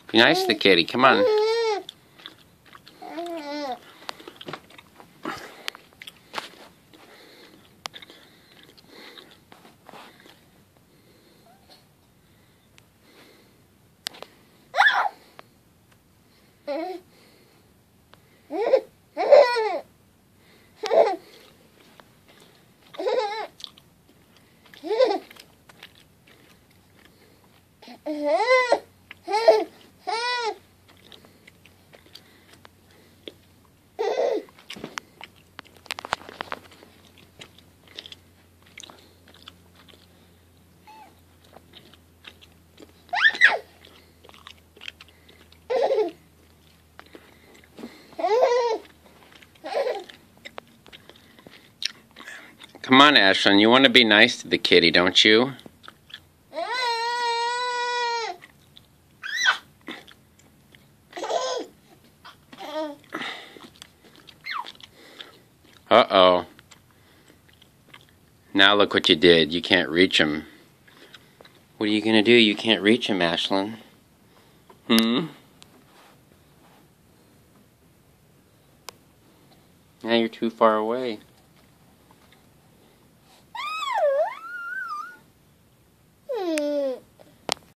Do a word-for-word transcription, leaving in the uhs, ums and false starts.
Be nice to the kitty. Come on. Come on, Ashlyn. You want to be nice to the kitty, don't you? Uh-oh. Now look what you did. You can't reach him. What are you going to do? You can't reach him, Ashlyn. Hmm? Now you're too far away.